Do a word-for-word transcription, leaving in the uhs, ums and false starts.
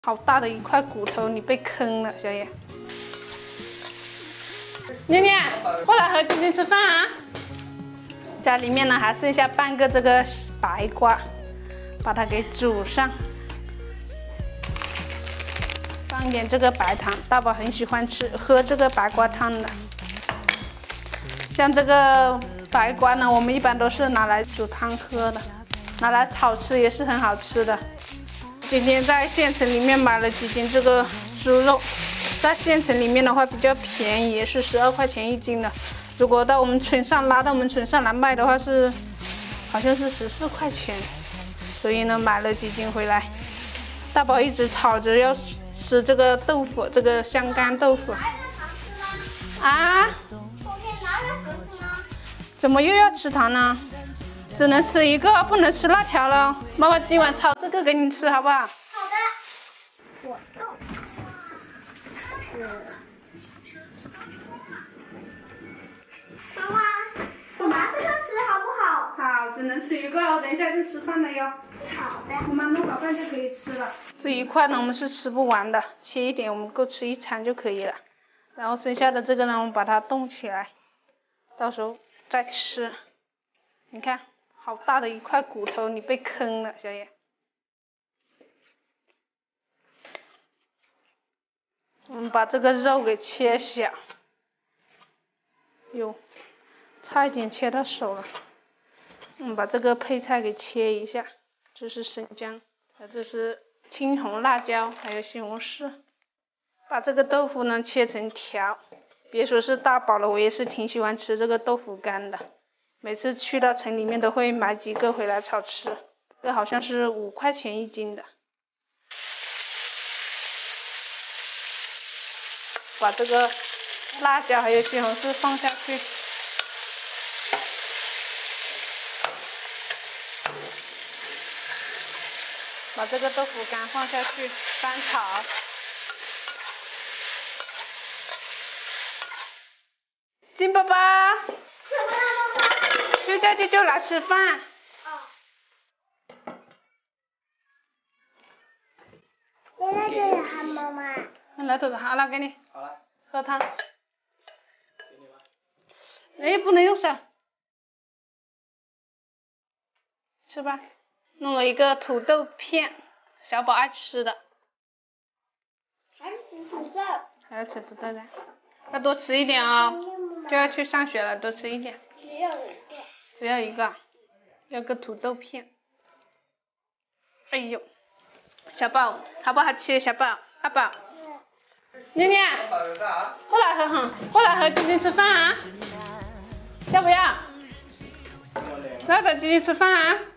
好大的一块骨头，你被坑了，小野。念念，过来和晶晶吃饭啊！家里面呢还剩下半个这个白瓜，把它给煮上，放一点这个白糖，大宝很喜欢吃喝这个白瓜汤的。像这个白瓜呢，我们一般都是拿来煮汤喝的，拿来炒吃也是很好吃的。 今天在县城里面买了几斤这个猪肉，在县城里面的话比较便宜，也是十二块钱一斤的。如果到我们村上拉到我们村上来卖的话是，好像是十四块钱。所以呢，买了几斤回来。大宝一直吵着要吃这个豆腐，这个香干豆腐。啊？ 我可以拿个盒子吗？ 怎么又要吃糖呢？ 只能吃一个，不能吃辣条了。妈妈今晚炒这个给你吃，好不好？ 好的。我动。妈妈，我拿这个吃好不好？ 好，只能吃一个哦，等一下就吃饭了哟。 好的。 我妈弄好饭就可以吃了。这一块呢，我们是吃不完的，切一点，我们够吃一餐就可以了。然后剩下的这个呢，我们把它冻起来，到时候再吃。你看。 好大的一块骨头，你被坑了，小野。我们把这个肉给切小，哟，差一点切到手了。我们把这个配菜给切一下，这是生姜，这是青红辣椒，还有西红柿。把这个豆腐呢切成条，别说是大宝了，我也是挺喜欢吃这个豆腐干的。 每次去到城里面都会买几个回来炒吃，这个好像是五块钱一斤的。把这个辣椒还有西红柿放下去，把这个豆腐干放下去翻炒。金宝宝。 睡觉就就来吃饭。 哦。现在就是喊妈妈。 来，豆子，好了，给你。 好了。 喝汤。给你吧。哎，不能用手。吃吧。弄了一个土豆片，小宝爱吃的。 还是土豆。 还要吃土豆的，要多吃一点哦，就要去上学了，多吃一点。 只有一个。 只要一个，要个土豆片。哎呦，小宝，好不好吃？小宝，阿宝，念念，过来和哼，过来和晶晶吃饭啊？要不要？要等晶晶吃饭啊？